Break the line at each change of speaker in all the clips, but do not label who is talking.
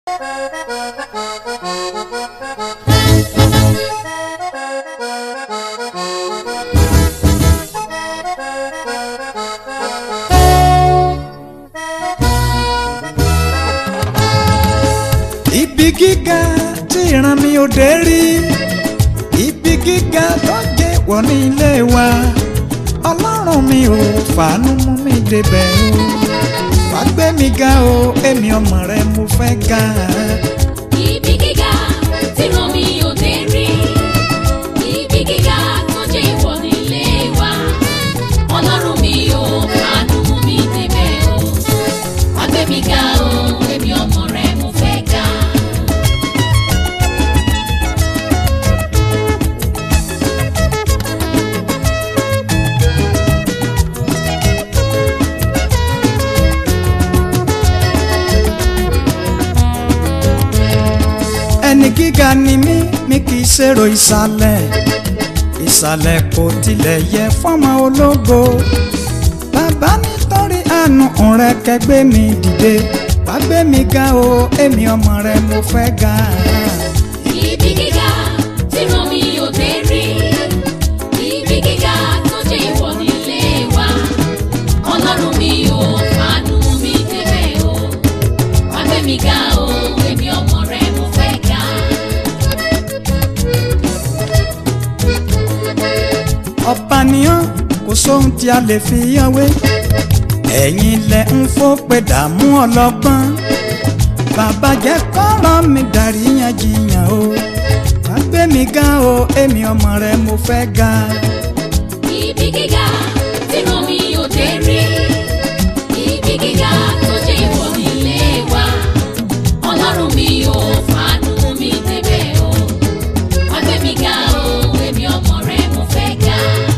Ibi gíga tí ìran mi ò dé rí, ibi gíga tó jẹ́ wọ̀ ní ilé wa, Ọlọ́run mi ò fàánú mú mi débẹ̀ o, wá gbé mi ga o, èmi ọmọ rẹ mo fẹ́ ga.
Ibi gíga tí ìran mi ò dé rí, ibi gíga tó jẹ́ ìwọ̀ ní ilé wa, Ọlọ́run mi ò fàánú mú mi débẹ̀ o, wá gbé mi ga o, èmi ọmọ rẹ mo fẹ́ ga.
Ẹni gíga ni mi kì í ṣèrò ìsàlẹ̀, ìsàlẹ̀ kò tilẹ̀ yẹ fọ́mọ ológo. Bàbá nítorí àánú rẹ̀ kẹ́gbẹ́ mi dìde, wá gbé mi ga o, èmi ọmọ rẹ mo fẹ́ ga.
Ibi gíga tí ìran mi ò dé rí, ibi gíga tó jẹ́ ìwọ̀ nílé wa, Ọlọ́run mi ò fàánú mi débẹ̀ o, wá gbé mi ga o, èmi ọmọ rẹ mo fẹ́ ga.
Ọba nìyàn kò sóhun tí a lè fi yán wé, ẹ̀yin lẹ ń fòpè dààmú ọlọ́gbọ́n. Bàbá jẹ́ kọ́rọ̀ mi darí yanjiyàn o, wá gbé mi ga o, èmi ọmọ rẹ mo fẹ́ ga.
Ibi gíga tí ìran mi ò dé rí, ibi gíga tó jẹ́ ìwọ̀ nílé wa, Ọlọ́run mi ò fàánú mi débẹ̀ o, wá gbé mi ga o, èmi ọmọ rẹ mo fẹ́ ga.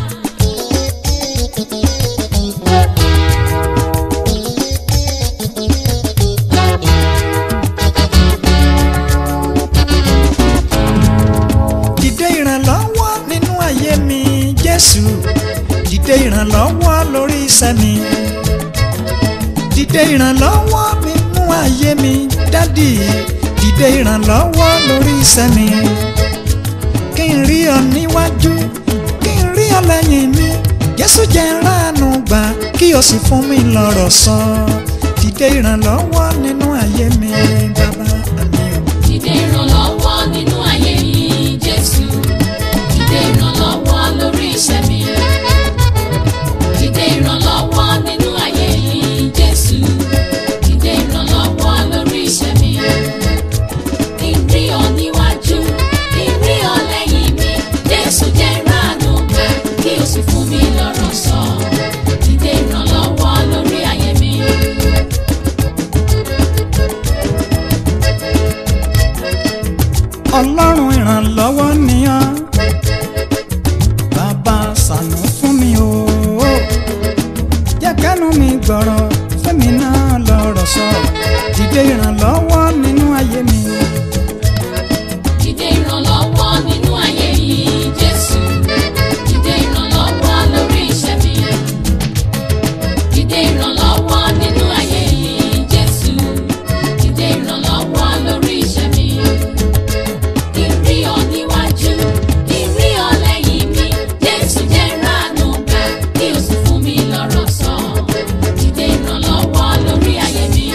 Dìde ìrànlọ́wọ́ nínú ayé mi Jésù, dìde ìrànlọ́wọ́ lórí iṣẹ́ mi, dìde ìrànlọ́wọ́ nínú ayé mi Dádì, dìde ìrànlọ́wọ́ lórí iṣẹ́ mi. Kí n rí ọ níwájú, kí n rí ọ lẹ́yìn mi, Jésù jẹ́ ránu gbà, kí o sì fún mi lọ́rọ̀ sọ. Dìde ìrànlọ́wọ́ nínú ayé mi Bàbá mi o.
Dìde ìrànlọ́wọ́ nínú ayé mi Jésù, dìde ìrànlọ́wọ́ lórí iṣẹ́ mi, dìde ìrànlọ́wọ́ nínú ayé mi Jésù, dìde ìrànlọ́wọ́ lórí iṣẹ́ mi. Kí n rí ọ níwájú, kí n rí ọ lẹ́yìn mi, Jésù jẹ́ ránu gbà, kí o sì fún mi lọ́rọ̀ sọ. Dìde ìrànlọ́wọ́ lórí ayé mi.
Ọlọ́run ìrànlọ́wọ́ ni ọ́, bàbá ṣàánú fún mi o, jẹ́ kẹ́nu mi gbọ́rọ̀ fẹ́mi náà lọ́rọ̀ sọ. Dìde ìrànlọ́wọ́ nínú ayé mi.
Dìde ìrànlọ́wọ́ nínú ayé mi Jésù, dìde ìrànlọ́wọ́ lórí iṣẹ́ mi, dìde ìrànlọ́wọ́ nínú ayé mi Jésù, dìde ìrànlọ́wọ́ lórí iṣẹ́ mi. Kí n rí ọ níwájú, kí n rí ọ lẹ́yìn mi, Jésù jẹ́ ránu gbà, kí o sì fún mi lọ́rọ̀ sọ. Dìde ìrànlọ́wọ́ lórí ayé mi.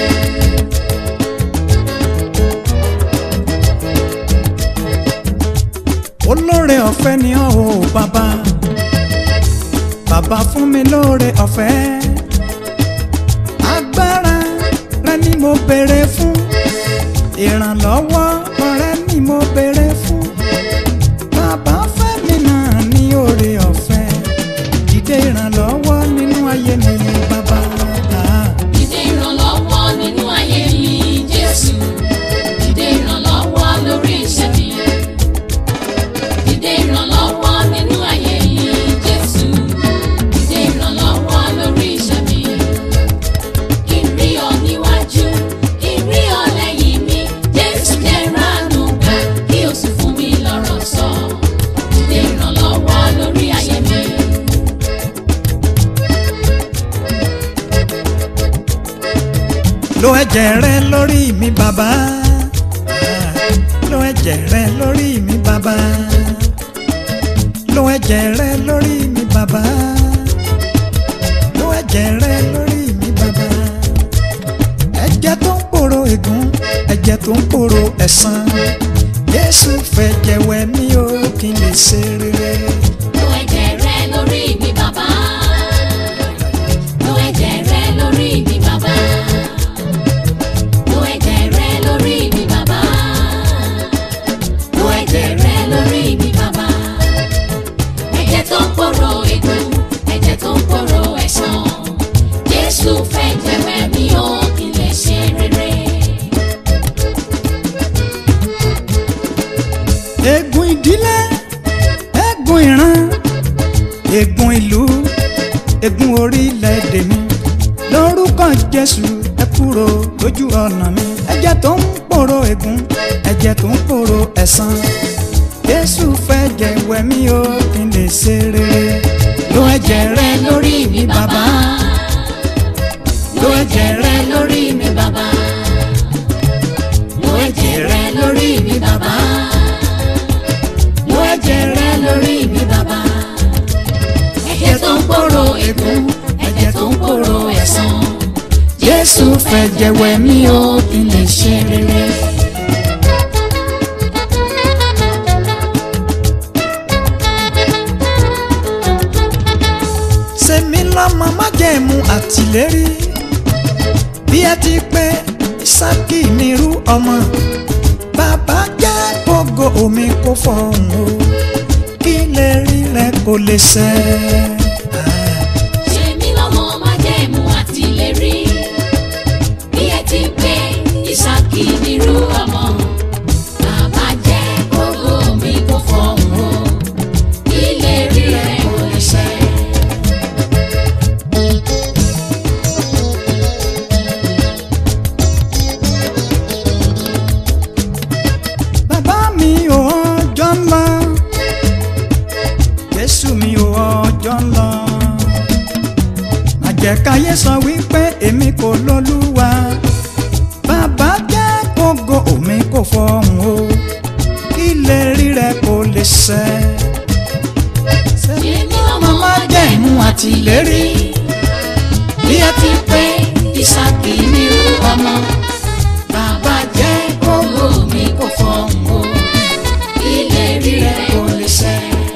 Olóore ọ̀fẹ́ ni ọ́ o bàbá, bàbá fún mi lóore ọ̀fẹ́. Agbára rẹ ni mo béèrè fún, ìrànlọ́wọ́ rẹ ni mo béèrè fún. Bàbá fẹ́ mi náà ní oore ọ̀fẹ́, dìde ìrànlọ́wọ́ nínú ayé mi bàbá.
Dìde ìrànlọ́wọ́ nínú ayé mi Jésù, dìde ìrànlọ́wọ́ lórí iṣẹ́ mi, dìde ìrànlọ́wọ́ nínú ayé mi Jésù, dìde ìrànlọ́wọ́ lórí iṣẹ́ mi. Kí n rí ọ níwájú, kí n rí ọ lẹ́yìn mi, Jésù jẹ́ ránu gbà, kí o sì fún mi lọ́rọ̀ sọ. Dìde ìrànlọ́wọ́ lórí ayé mi.
Lo ẹ̀jẹ̀ rẹ lórí mi bàbá, ẹ̀jẹ̀ rẹ lórí mi bàbá, lo ẹ̀jẹ̀ rẹ lórí mi bàbá, lo ẹ̀jẹ̀ rẹ lórí mi bàbá. Ẹ̀jẹ̀ tó ń pòrò ègún, ẹ̀jẹ̀ tó ń pòrò ẹ̀san, Jésù fẹ̀jẹ̀ wẹ̀ mí o kí n lè ṣe rere.
Lo ẹ̀jẹ̀ rẹ lórí mi bàbá, lo ẹ̀jẹ̀ rẹ lórí mi bàbá, lo ẹ̀jẹ̀ rẹ lórí mi bàbá, lo ẹ̀jẹ̀ rẹ lórí mi bàbá. Ẹ̀jẹ̀ tó ń pòrò ègún, ẹ̀jẹ̀ tó ń pòrò ẹ̀san, Jésù fẹ̀jẹ̀ wẹ̀ mí o kí n lè ṣe rere.
Ègún ìdílé, ègún ìran, ègún ìlú, ègún orílẹ̀-èdè mi, lórúkọ Jésù ẹ kúrò lójú ọ̀nà mi. Ẹ̀jẹ̀ tó ń pòrò ègún, ẹ̀jẹ̀ tó ń pòrò ẹ̀san, Jésù fẹ̀jẹ̀ wẹ̀ mí o kí n lè ṣe rere. Lo ẹ̀jẹ̀ rẹ lórí mi bàbá,
lo ẹ̀jẹ̀ rẹ lórí mi bàbá, lo ẹ̀jẹ̀ rẹ lórí mi bàbá, lo ẹ̀jẹ̀ rẹ lórí mi bàbá. Ẹ̀jẹ̀ tó ń pòrò ègún, ẹ̀jẹ̀ tó ń pòrò ẹ̀san, Jésù fẹ̀jẹ̀ wẹ̀ mí o kí n lè ṣe rere.
ṣe mí lọ́mọ májẹ̀mú àtìlérí, bí ẹ ti pé Ísákì nírú ọmọ, bàbá jẹ́ gbogbo omi kó fọhùn o kí lè rí rẹ kó lè ṣẹ.
Ṣe mí lọ́mọ májẹ̀mú àtìlérí, bí ẹ ti pé Ísákì nírú ọmọ, bàbá jẹ́ gbogbo omi kó fọhùn o kí lè rí rẹ kó lè ṣẹ.
Bàbá mi ò ọjọ́ ń lọ, Jésù mi ò ọjọ́ ń lọ, má jẹ́ káyé sọ wípé èmi kò lólúwa, bàbá jẹ́ gbogbo omi kò fọhùn o kí lè rí rẹ kó lè ṣẹ.
Ṣe mí lọ́mọ májẹ̀mú àtìlérí, bí ẹ ti pé Ísákì nírú ọmọ, bàbá jẹ́ gbogbo omi kó fọhùn o kí lè rí rẹ kó lè ṣẹ.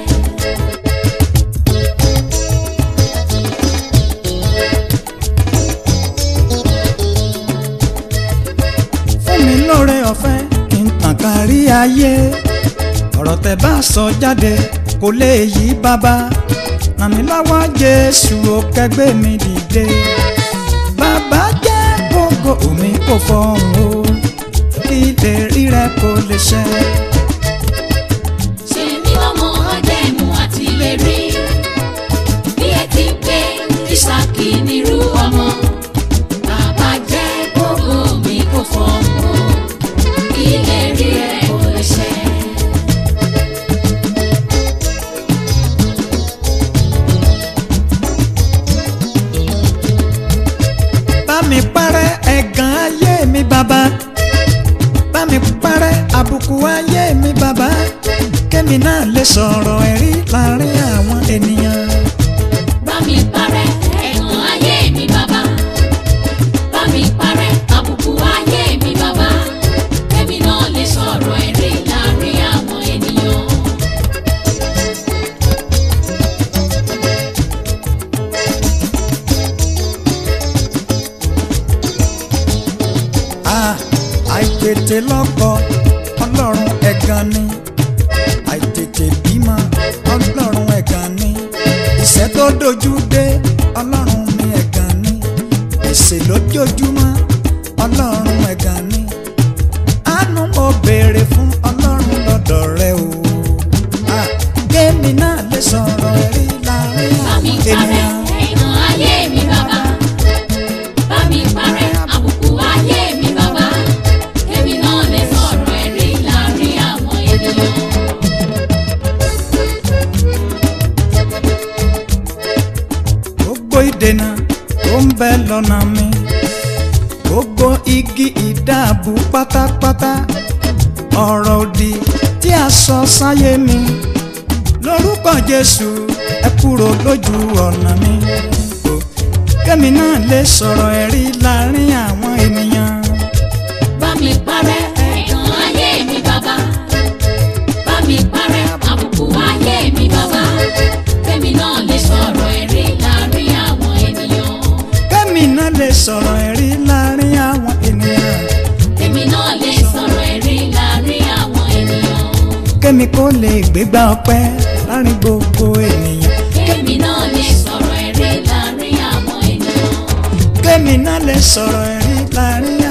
Fún mi lóore ọ̀fẹ́ kí n tàn kárí ayé, ọ̀rọ̀ tẹ́ bá sọ jáde kò lè yí bàbá, ràn mí lọ́wọ́ Jésù ó kẹ́gbẹ́ mi dìde, bàbá jẹ́ gbogbo omi kò fọhùn o kí lè rí rẹ kó lè ṣẹ.
Ṣe mí lọ́mọ májẹ̀mú àtìlérí, bí ẹ ti pé Ísákì nírú ọmọ, bàbá jẹ́ gbogbo omi kó fọhùn o kí lè rí rẹ kó lè ṣẹ.
Bá mi parẹ́ ẹ̀gàn ayé mi bàbá, bá mi parẹ́ àbùkù ayé mi bàbá, kémi náà lè sọ̀rọ̀ ẹ̀rí láàrin àwọn ènìyàn.
Bá mi parẹ́ ẹ̀gàn ayé mi bàbá, bá mi parẹ́ àbùkù ayé mi bàbá, kémi náà lè sọ̀rọ̀ ẹ̀rí láàrin àwọn ènìyàn.
Àìtètè lọ́kọ Ọlọ́run ẹ̀gàn ni, àìtètè bímọ Ọlọ́run ẹ̀gàn ni, ìṣẹ́ tó dojú dé Ọlọ́run mi ẹ̀gàn ni, èsè lójoojúmọ́ Ọlọ́run ẹ̀gàn ni, àánú mo béèrè fún Ọlọ́run lọ́dọ̀ rẹ o, kémi náà lè sọ̀rọ̀ ẹ̀rí láàrin
Bá mi
àwọn
parẹ́
ènìyàn.
ẹ̀gàn ayé mi bàbá, bá mi parẹ́ àbùkù ayé mi bàbá, kémi náà lè sọ̀rọ̀ ẹ̀rí láàrin àwọn ènìyàn.
Gbogbo ìdènà tó ń bẹ lọ́nà mi, gbogbo igi ìdáàbò pátápátá, ọ̀rọ̀ òdì sọ sáyé mi lórúkọ Jésù ẹ kúrò lójú ọ̀nà mi kẹ́mi náà lè sọ̀rọ̀ ẹ̀rí láàrin àwọn ènìyàn.
Bá mi parẹ́ ẹ̀gàn ayé mi bàbá, bá mi parẹ́ àbùkù ayé mi bàbá, kẹ́mi náà lè sọ̀rọ̀ ẹ̀rí láàrin àwọn ènìyàn.
Kẹ́mi náà lè sọ̀rọ̀ ẹ̀rí láàrin àwọn ènìyàn.
Kẹ́mi náà lè sọ̀rọ̀ ẹ̀rí láàrin àwọn ènìyàn.
Kẹ́mi kó lè gbégbá ọpẹ́ láàrin gbogbo ènìyàn.
Kẹ́mi náà lè sọ̀rọ̀ ẹ̀rí láàrin àwọn ènìyàn.
Kẹ́mi náà lè sọ̀rọ̀ ẹ̀rí láàrin